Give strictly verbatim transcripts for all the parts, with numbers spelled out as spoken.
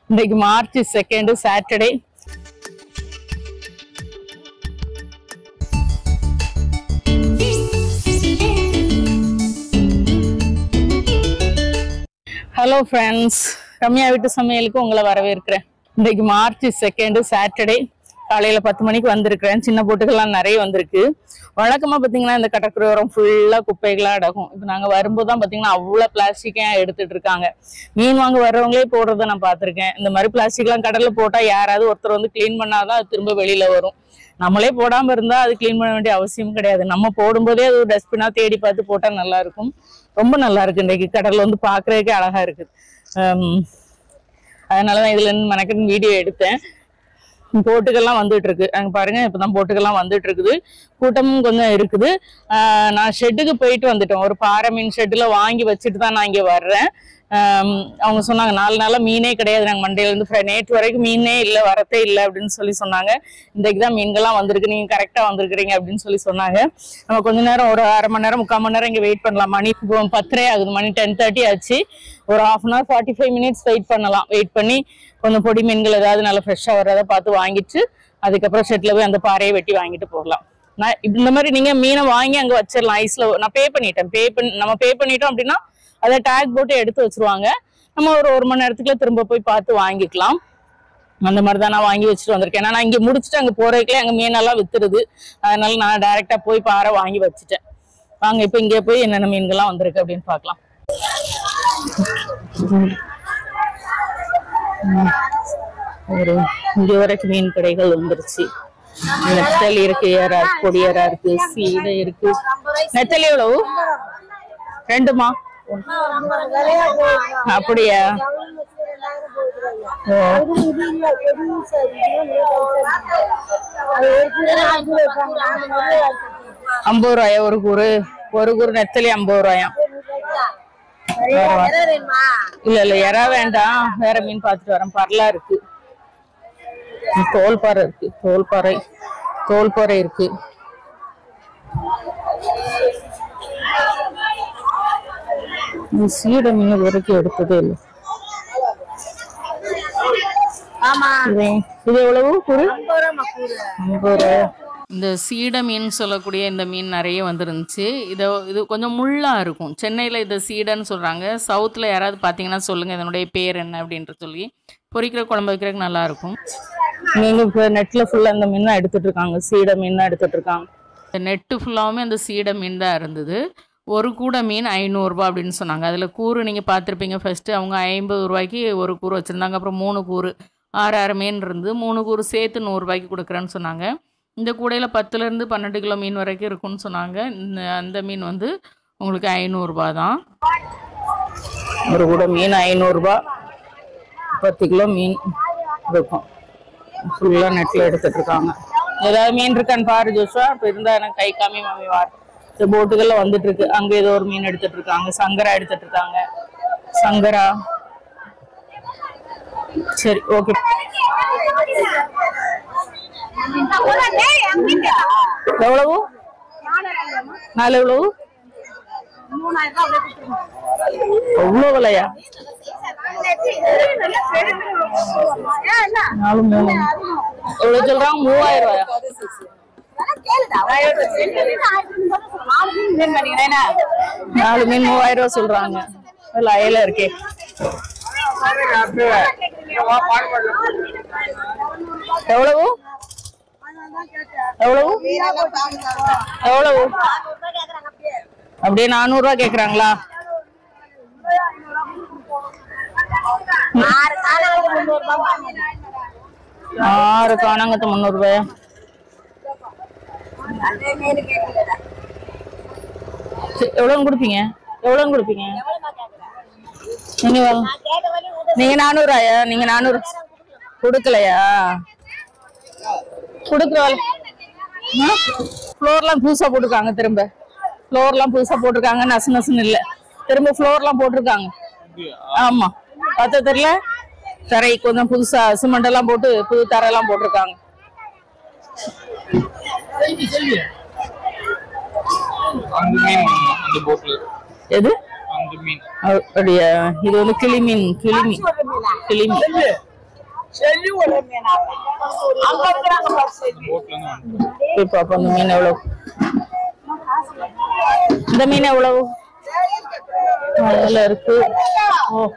இன்னைக்கு March second Saturday. Hello friends, Ramya வீட்டு சமையலுக்கு உங்களை வரவேற்கிறேன். இன்னைக்கு மார்ச் செகண்ட் சாட்டர்டே. காலையில பத்து மணிக்கு வந்திருக்கிறேன். சின்ன போட்டுகள்லாம் நிறைய வந்திருக்கு. வழக்கமா பாத்தீங்கன்னா இந்த கடற்கரையோரம் ஃபுல்லா குப்பைகளா அடகும். இப்ப நாங்க வரும்போதுதான் பாத்தீங்கன்னா அவ்வளவு பிளாஸ்டிக்கா எடுத்துட்டு இருக்காங்க. மீன் வாங்க வர்றவங்களே போடுறத நான் பாத்திருக்கேன். இந்த மாதிரி பிளாஸ்டிக் எல்லாம் கடல்ல போட்டா யாராவது ஒருத்தர் வந்து கிளீன் பண்ணாதான் அது திரும்ப வெளியில வரும். நம்மளே போடாம இருந்தா அது கிளீன் பண்ண வேண்டிய அவசியம் கிடையாது. நம்ம போடும்போதே அது ஒரு டஸ்ட்பினா தேடி பார்த்து போட்டா நல்லா இருக்கும். ரொம்ப நல்லா இருக்கு. இன்றைக்கு கடல்ல வந்து பாக்குறதுக்கே அழகா இருக்கு. ஆஹ் அதனாலதான் இதுல இருந்து மெனக்கெட்டு வீடியோ எடுத்தேன். போட்டுகள்லாம் வந்துட்டு இருக்கு. அங்க பாருங்க, இப்பதான் போட்டுகள்லாம் வந்துட்டு இருக்குது. கூட்டமும் கொஞ்சம் இருக்குது. ஆஹ் நான் ஷெட்டுக்கு போயிட்டு வந்துட்டேன். ஒரு பாறை மீன் ஷெட்டுல வாங்கி வச்சுட்டு தான் நான் இங்க வர்றேன். ஆஹ் அவங்க சொன்னாங்க நாலு நாளா மீனே கிடையாது, நாங்க மண்டையில இருந்து நேற்று வரைக்கும் மீனே இல்லை, வரத்தே இல்லை அப்படின்னு சொல்லி சொன்னாங்க. இன்றைக்குதான் மீன்கள்லாம் வந்திருக்கு, நீங்க கரெக்டா வந்திருக்கிறீங்க அப்படின்னு சொல்லி சொன்னாங்க. நம்ம கொஞ்ச நேரம் ஒரு அரை மணி நேரம் முக்கால் மணி நேரம் இங்க வெயிட் பண்ணலாம். மணி பத்தரை ஆகுது, மணி டென் தேர்ட்டி ஆச்சு. ஒரு half an hour forty five minutes wait பண்ணலாம். வெயிட் பண்ணி கொஞ்சம் பொடி மீன்கள் ஏதாவது நல்லா ஃப்ரெஷ்ஷா வர்றதை பார்த்து வாங்கிட்டு அதுக்கப்புறம் ஷெட்ல போய் அந்த பாறையை வெட்டி வாங்கிட்டு போகலாம். நான் இந்த மாதிரி நீங்க மீனை வாங்கி அங்க வச்சிடலாம். ஐஸ்ல நான் பே பண்ணிட்டேன். பே பண்ணி நம்ம பே பண்ணிட்டோம் அப்படின்னா அதை டேக் போட்டு எடுத்து வச்சிருவாங்க. நம்ம ஒரு ஒரு மணி நேரத்துக்குள்ள திரும்ப போய் பார்த்து வாங்கிக்கலாம். அந்த மாதிரிதான் நான் வாங்கி வச்சுட்டு வந்திருக்கேன். ஏன்னா நான் இங்க முடிச்சுட்டு அங்க போறதுக்குள்ளே அங்க மீனெல்லாம் வித்துருது. அதனால நான் டைரக்டா போய் பாறை வாங்கி வச்சுட்டேன். வாங்க இப்ப இங்கே போய் என்னென்ன மீன்கள்லாம் வந்திருக்கு அப்படின்னு பார்க்கலாம். ஒரு இங்க வரைக்கும் மீன் கடைகள் வந்துருச்சு. நெத்தலி இருக்கு, ஏரா கொடியரா இருக்கு, சீடை இருக்கு. நெத்தலி எவ்வளவு? ரெண்டுமா? அப்படியா? ஐம்பது ரூபாயா ஒரு கூறு? ஒரு கூறு நெத்தலி ஐம்பது ரூபாயா? இல்ல இல்ல எறா வேண்டாம், வேற மீன் பார்த்துட்டு வரேன். பரலா இருக்கு, தோல்பாறை இருக்கு, தோல்பாறை தோல்பாறை இருக்கு. சீடை மீன் வரைக்கும் எடுத்ததே இல்லை. இது எவ்வளவு கூறு? ஐம்பது ரூபா. இந்த சீடை மீன் சொல்லக்கூடிய இந்த மீன் நிறைய வந்துருந்துச்சு. இதை இது கொஞ்சம் முள்ளாக இருக்கும். சென்னையில் இதை சீடைன்னு சொல்கிறாங்க. சவுத்தில் யாராவது பார்த்தீங்கன்னா சொல்லுங்கள் இதனுடைய பேர் என்ன அப்படின்ட்டு சொல்லி. பொரிக்கிற குழம்பு வைக்கிறதுக்கு நல்லாயிருக்கும். நீங்கள் இப்போ நெட்டில் ஃபுல்லாக அந்த மீன் தான் எடுத்துகிட்டு இருக்காங்க. சீடை மீன் தான் எடுத்துகிட்டு இருக்காங்க. இந்த நெட்டு ஃபுல்லாகவுமே அந்த சீடை மீன் தான் இருந்தது. ஒரு கூடை மீன் ஐநூறுரூபா அப்படின்னு சொன்னாங்க. அதில் கூறு நீங்கள் பார்த்துருப்பீங்க. ஃபஸ்ட்டு அவங்க ஐம்பது ரூபாய்க்கு ஒரு கூறு வச்சுருந்தாங்க. அப்புறம் மூணு கூறு ஆறு ஆறு மீன் இருந்து மூணு கூறு சேர்த்து நூறுரூபாய்க்கு கொடுக்குறேன்னு சொன்னாங்க. இந்த கூடையில் பத்துலேருந்து பன்னெண்டு கிலோ மீன் வரைக்கும் இருக்குன்னு சொன்னாங்க. இந்த அந்த மீன் வந்து உங்களுக்கு ஐநூறுரூபா தான். ஒரு கூடை மீன் ஐநூறுரூபா, பத்து கிலோ மீன் இருக்கும். ஃபுல்லாக நெட்டில் எடுத்துகிட்டு இருக்காங்க. ஏதாவது மீன் இருக்கான்னு பாரு ஜோஷுவா. இப்போ இருந்தால் எனக்கு கை காமி மாமி வார். இந்த போட்டுகள்லாம் வந்துட்டு இருக்கு. அங்கே ஏதோ ஒரு மீன் எடுத்துட்டு இருக்காங்க. சங்கரா எடுத்துட்டு இருக்காங்க. சங்கரா. சரி ஓகே. எவ்வளவு? நாலு எவ்வளவு? எவ்வளவு விலையா? நாலு மூணு எவ்வளவு சொல்றாங்க? மூவாயிரம் ரூபாயா? நாலு மீன் மூவாயிரம் ரூபாய் சொல்றாங்க. அயல இருக்கே. எவ்வளவு? எவ்வளவு? எவ்வளவு? அப்படியே நானூறு ரூபாய் கேக்குறாங்களா? ஆறு காணாங்கத்து முன்னூறு ரூபாயா? எவ்வளவு கொடுப்பீங்க? எவ்வளவு கொடுப்பீங்க? நீங்க நீங்க நானூறு ரூபாயா? நீங்க நானூறு கொடுக்கலையா? கொடுக்குறோம். ஃப்ளோர்லாம் புதுசா போட்டிருக்காங்க. திரும்ப ஃப்ளோர்லாம் புதுசா போட்டிருக்காங்க. நசு நசுன்னு இல்லை, திரும்ப ஃப்ளோர்லாம் போட்டிருக்காங்க. ஆமா, பார்த்தா தெரியல. தரை கொஞ்சம் புதுசா சிமெண்ட் எல்லாம் போட்டு புது தரையெல்லாம் போட்டிருக்காங்க. எது? அப்படியா? இது வந்து கிளி மீன். கிளி மீன் கிளி மீன் பாப்பா இந்த மீன் எவ்வளவு இந்த மீன் எவ்வளவு அதுல இருக்கு ஓ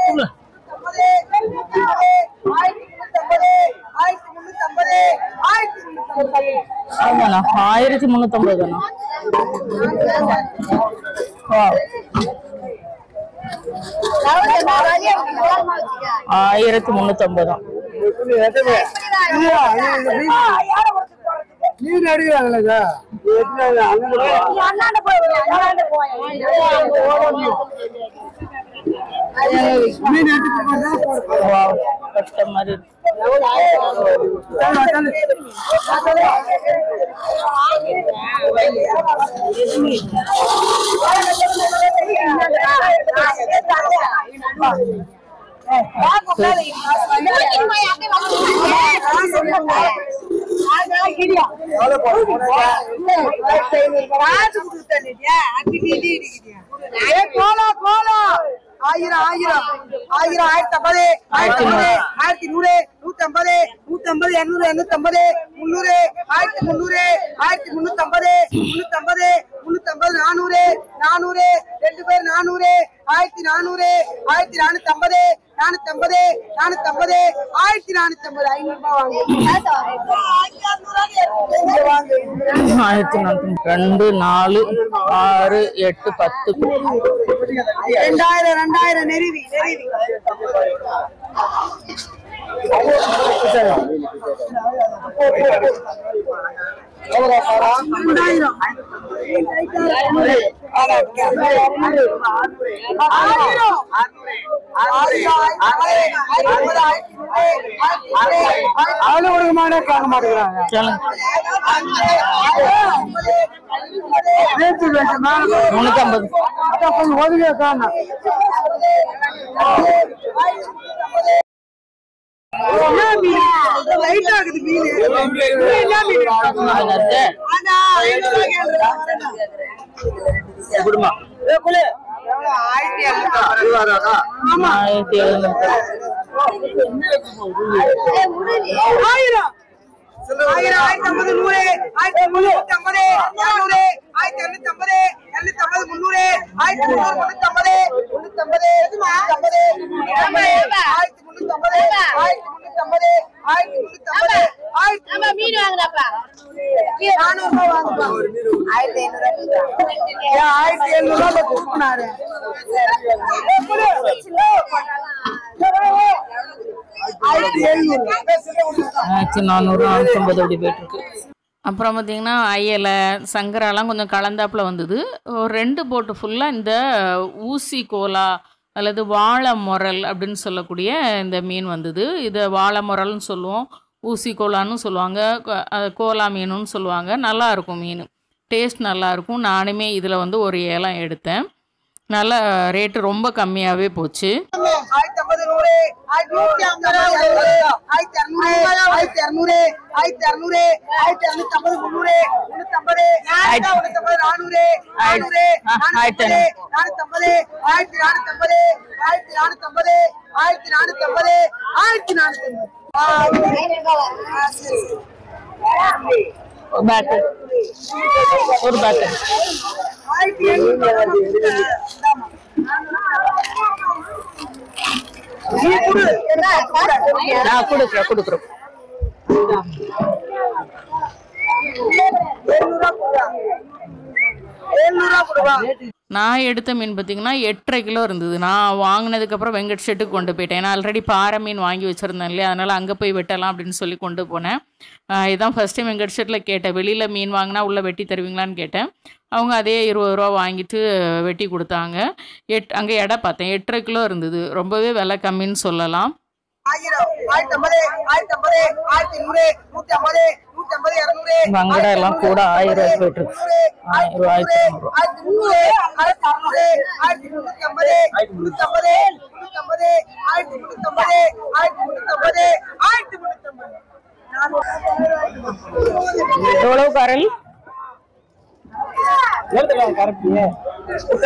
ஆமாண்ணா ஆயிரத்தி முன்னூத்தி ஐம்பது தானா ஆயிரத்தி முன்னூத்தி ஐம்பது தான் நீர் அடிக்கிறாங்களா கஷ்டம் மாதிரி ஆயிரம் ஆயிரம் ஆயிரம் ஆயிரத்தி ஐம்பது ஆயிரத்தி நூறு ஆயிரத்தி நூறு நூத்தி ஐம்பது நூத்தி ஐம்பது இருநூறு இருநூத்தி ஐம்பது முன்னூறு ஆயிரத்தி முன்னூறு ஆயிரத்தி முன்னூத்தி ஐம்பது முன்னூத்தி ஐம்பது முன்னூத்தி ஐம்பது நானூறு நானூறு ரெண்டு பேர் நானூறு ஆயிரத்தி நானூறு ஆயிரத்தி நானூத்தி ஐம்பது நானூத்தி ஐம்பது நானூத்தி ஐம்பது ஆயிரத்தி நானூத்தி ஐம்பது ஐநூறு ரூபாய் ஆயிரத்தி நானூத்தி ரெண்டு நாலு ஆறு எட்டு பத்து ரெண்டாயிரம் ரெண்டாயிரம் நெருவி நெருவி ஆளு ஒழுங்குமான காண மாட்டேங்கிறாங்க முன்னூத்தி ஐம்பது ஒதுங்க காண குடும்பம் ஆயிரத்தி எழுநூறு ஆயிரம் ஆயிரம் ஆயிரத்தி ஐம்பது நூறு ஆயிரத்தி முன்னூத்தி ஐம்பது இருநூறு ஆயிரத்தி இருநூத்தி ஐம்பது இருநூத்தி ஐம்பது முன்னூறு ஆயிரத்தி முன்னூறு முன்னூத்தி ஐம்பது முன்னூத்தி ஐம்பது ஐம்பது ஆயிரத்தி முன்னூத்தி ஐம்பது ஆயிரத்தி முன்னூத்தி ஐம்பது ஆயிரத்தி முன்னூத்தி ஐம்பது ஆயிரத்தி மீன் வாங்குறப்பா நானூறு ரூபாய் வாங்குப்பா ஆயிரத்தி ஐநூறு ஆயிரத்தி எழுநூறு ரூபாய் கொடுக்குறாரு ஆயிரத்தி நானூறு நானூத்தி ஐம்பது அப்படி போயிட்டு இருக்கு. அப்புறம் பார்த்தீங்கன்னா அயலை சங்கராலாம் கொஞ்சம் கலந்தாப்புல வந்தது. ஒரு ரெண்டு போட்டு ஃபுல்லாக இந்த ஊசி கோலா அல்லது வாழை முரல் அப்படின்னு சொல்லக்கூடிய இந்த மீன் வந்தது. இதை வாழை முரல்னு சொல்லுவோம், ஊசி கோலான்னு சொல்லுவாங்க, கோலா மீனுன்னு சொல்லுவாங்க. நல்லாயிருக்கும் மீன், டேஸ்ட் நல்லாயிருக்கும். நானுமே இதில் வந்து ஒரு ஏலம் எடுத்தேன். நல்ல ரேட்டு ரொம்ப கம்மியாகவே போச்சு. ஆயிரத்தி ஐம்பது நூறு ஆயிரத்தி நூத்தி ஐம்பது ஆயிரத்தி இரநூறு ஆயிரத்தி இரநூறு ஆயிரத்தி இரநூறு ஆயிரத்தி இரநூத்தி ஐம்பது முன்னூறு முன்னூத்தி ஐம்பது ஆயிரத்தி முன்னூத்தி ஐம்பது நானூறு நானூறு நானூத்தி நானூத்தி ஐம்பது ஆயிரத்தி நானூத்தி ஐம்பது ஆயிரத்தி நானூத்தி ஐம்பது ஆயிரத்தி நானூத்தி ஐம்பது ஆயிரத்தி நானூத்தி ஐம்பது பேட்டு ஒரு பேட்டு ஆயிரத்தி எழுநூறு நான் கொடுக்குறேன் கொடுக்குறோம் நான் எடுத்த மீன் பார்த்தீங்கன்னா எட்டரை கிலோ இருந்தது. நான் வாங்கினதுக்கப்புறம் வெங்கட் ஷெட்டுக்கு கொண்டு போயிட்டேன். ஏன்னா ஆல்ரெடி பாறை மீன் வாங்கி வச்சுருந்தேன் இல்லையா, அதனால் அங்கே போய் வெட்டலாம் அப்படின்னு சொல்லி கொண்டு போனேன். இதுதான் ஃபஸ்ட் டைம் வெங்கட் ஷெட்டில் கேட்டேன், வெளியில் மீன் வாங்கினா உள்ளே வெட்டி தருவீங்களான்னு கேட்டேன். அவங்க அதே இருபது ரூபா வாங்கிட்டு வெட்டி கொடுத்தாங்க. எட் அங்கே எடை பார்த்தேன், எட்டரை கிலோ இருந்தது. ரொம்பவே விலை கம்மின்னு சொல்லலாம். வங்கடா எல்லாம் கூட ஆயிரம் ரூபாய் போயிட்டு இருக்கு. ஆயிரம் ரூபாய் எவ்வளவு கரல்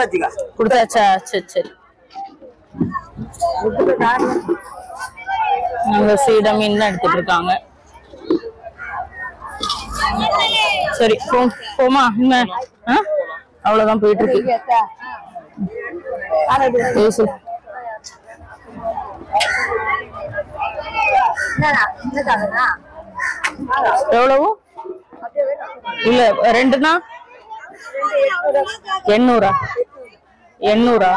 கொடுத்தாச்சா? சரி சரி அங்க சீடை மீன் தான் எடுத்துட்டு இருக்காங்க. சரி போ போமா என்ன அவ்வளவுதான் போயிட்டு இருக்கு. எவ்வளவு இல்ல ரெண்டுனா எண்ணூறா எண்ணூறா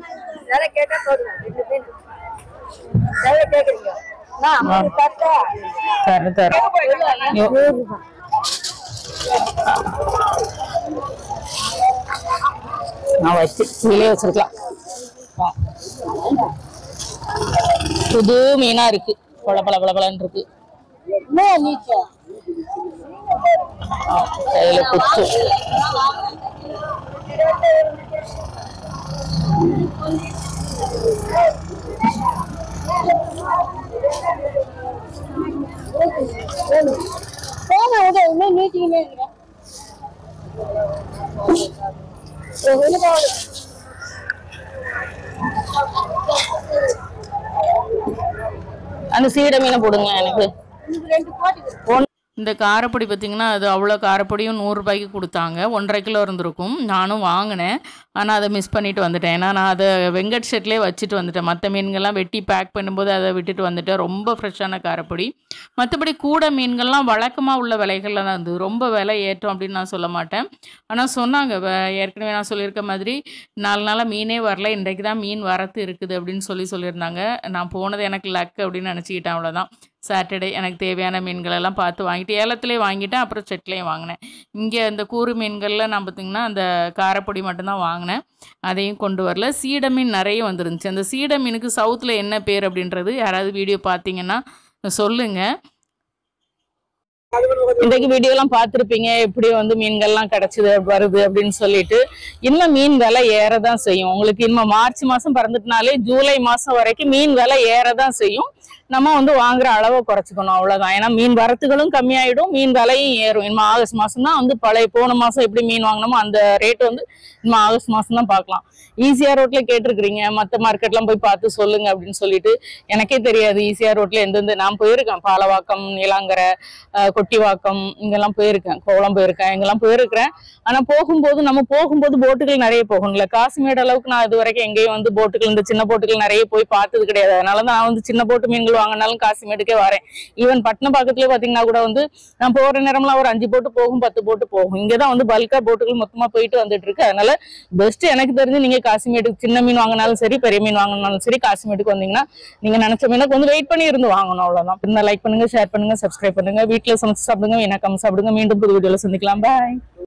தர தர நான் வச்சு கீழே வச்சிருக்கலாம். புது மீனா இருக்கு, பல பல பல பலன்னு இருக்கு. கையில குத்து அந்த சீடை மீனை போடுங்க எனக்கு. இந்த காரப்பொடி பார்த்திங்கன்னா அது அவ்வளோ காரப்பொடியும் நூறுரூபாய்க்கு கொடுத்தாங்க. ஒன்றரை கிலோ இருந்திருக்கும். நானும் வாங்கினேன், ஆனால் அதை மிஸ் பண்ணிவிட்டு வந்துட்டேன். ஏன்னா நான் அதை வெங்கட் ஷெட்லேயே வச்சுட்டு வந்துட்டேன். மற்ற மீன்கள்லாம் வெட்டி பேக் பண்ணும்போது அதை விட்டுட்டு வந்துட்டேன். ரொம்ப ஃப்ரெஷ்ஷான காரப்பொடி. மற்றபடி கூட மீன்கள்லாம் வழக்கமாக உள்ள விலைகளில் தான் இருந்தது. ரொம்ப விலை ஏற்றம் அப்படின்னு நான் சொல்ல மாட்டேன். ஆனால் சொன்னாங்க, ஏற்கனவே நான் சொல்லியிருக்க மாதிரி நாலு நாளாக மீனே வரல, இன்றைக்கு தான் மீன் வரத்து இருக்குது அப்படின்னு சொல்லி சொல்லியிருந்தாங்க. நான் போனது எனக்கு லக் அப்படின்னு நினச்சிக்கிட்டேன். அவ்வளோதான். சாட்டர்டே எனக்கு தேவையான மீன்களெல்லாம் பார்த்து வாங்கிட்டு ஏலத்துலேயே வாங்கிட்டேன். அப்புறம் செட்லேயும் வாங்கினேன். இங்கே இந்த கூறு மீன்களில் நான் பார்த்திங்கன்னா அந்த காரப்பொடி மட்டும்தான் வாங்கினேன். அதையும் கொண்டு வரல. சீடை மீன் நிறைய வந்துருந்துச்சு. அந்த சீடை மீனுக்கு சவுத்தில் என்ன பேர் அப்படின்றது யாராவது வீடியோ பார்த்தீங்கன்னா சொல்லுங்கள். இன்றைக்கு வீடியோலாம் பார்த்துருப்பீங்க, எப்படி வந்து மீன்கள்லாம் கிடச்சிது வருது அப்படின்னு சொல்லிட்டு. இன்னும் மீன் விலை ஏறதான் செய்யும். உங்களுக்கு இன்னும் மார்ச் மாதம் பிறந்துட்டுனாலே ஜூலை மாதம் வரைக்கும் மீன் விலை ஏறதான் செய்யும். நம்ம வந்து வாங்குற அளவை குறைச்சிக்கணும், அவ்வளவுதான். ஏன்னா மீன் வரத்துகளும் கம்மியாயிடும், மீன் விலையும் ஏறும். இன்னும் ஆகஸ்ட் மாசம் தான் வந்து பழைய போன மாசம் எப்படி மீன் வாங்கினோமோ அந்த ரேட் வந்து இன்னும் ஆகஸ்ட் மாசம் தான் பார்க்கலாம். ஈசிஆ ரோட்ல கேட்டிருக்கிறீங்க, மற்ற மார்க்கெட்லாம் போய் பார்த்து சொல்லுங்க அப்படின்னு சொல்லிட்டு. எனக்கே தெரியாது ஈசிஆ ரோட்ல எந்தெந்த. நான் போயிருக்கேன், பாலவாக்கம், நீலாங்கரை, கொட்டிவாக்கம், இங்கெல்லாம் போயிருக்கேன், கோவளம் போயிருக்கேன், இங்கெல்லாம் போயிருக்கிறேன். ஆனா போகும்போது நம்ம போகும்போது போட்டுகள் நிறைய போகணும்ல. காசிமேடு அளவுக்கு நான் இது வரைக்கும் எங்கேயும் வந்து போட்டுகள், இந்த சின்ன போட்டுகள் நிறைய போய் பார்த்தது கிடையாது. அதனாலதான் நான் வந்து சின்ன போட்டு மீன்கள் வாங்கினாலும் காசிமேடுக்கே வரேன். ஈவன் பட்டினம் பக்கத்துலயே பாத்தீங்கன்னா கூட வந்து நான் போற நேரம்லாம் ஒரு அஞ்சு போட்டு போகும், பத்து போட்டு போகும். இங்கதான் வந்து பல்கா போட்டுகள் மொத்தமா போயிட்டு வந்துட்டு இருக்கு. அதனால பெஸ்ட் எனக்கு தெரிஞ்சு நீங்க காசிமேட்டுக்கு சின்ன மீன் வாங்கினாலும் சரி, பெரிய மீன் வாங்கினாலும் சரி, காசிமேட்டுக்கு வந்தீங்கன்னா நீங்க நினைச்ச மீனுக்கு வந்து வெயிட் பண்ணி இருந்து வாங்கணும், அவ்வளவுதான். இருந்தா லைக் பண்ணுங்க, ஷேர் பண்ணுங்க, சப்ஸ்கிரைப் பண்ணுங்க, வீட்டுல சமைச்சு சாப்பிடுங்க, எனக்கு சாப்பிடுங்க. மீண்டும் புது வீடியோல சந்திக்கலாம். பாய்.